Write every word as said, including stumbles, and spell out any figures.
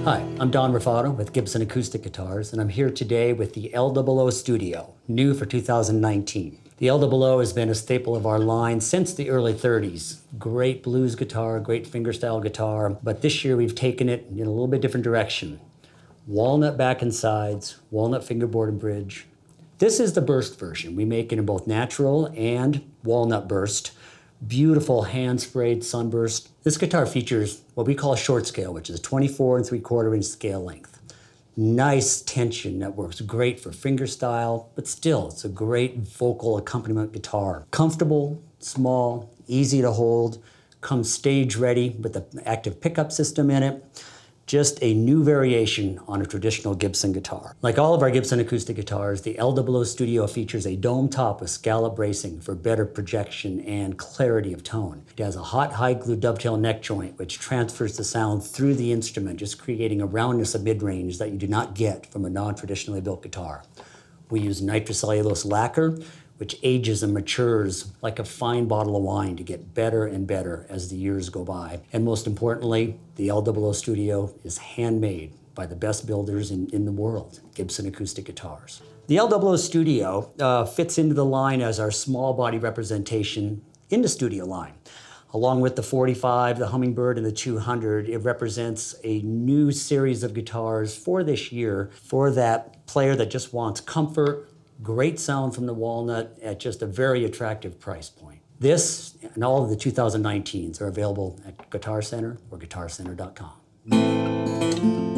Hi, I'm Don Ruffatto with Gibson Acoustic Guitars, and I'm here today with the L double oh Studio, new for two thousand nineteen. The L double oh has been a staple of our line since the early thirties. Great blues guitar, great fingerstyle guitar, but this year we've taken it in a little bit different direction. Walnut back and sides, walnut fingerboard and bridge. This is the burst version. We make it in both natural and walnut burst. Beautiful hand-sprayed sunburst. This guitar features what we call a short scale, which is a twenty-four and three quarter inch scale length. Nice tension that works great for fingerstyle, but still, it's a great vocal accompaniment guitar. Comfortable, small, easy to hold, comes stage ready with an active pickup system in it. Just a new variation on a traditional Gibson guitar. Like all of our Gibson acoustic guitars, the L double oh Studio features a dome top with scallop bracing for better projection and clarity of tone. It has a hot high glue dovetail neck joint which transfers the sound through the instrument, just creating a roundness of mid-range that you do not get from a non-traditionally built guitar. We use nitrocellulose lacquer, which ages and matures like a fine bottle of wine to get better and better as the years go by. And most importantly, the L double oh Studio is handmade by the best builders in, in the world, Gibson Acoustic Guitars. The L double oh Studio uh, fits into the line as our small body representation in the studio line. Along with the forty-five, the Hummingbird, and the two hundred, it represents a new series of guitars for this year for that player that just wants comfort, great sound from the walnut at just a very attractive price point. This and all of the two thousand nineteens are available at Guitar Center or guitar center dot com.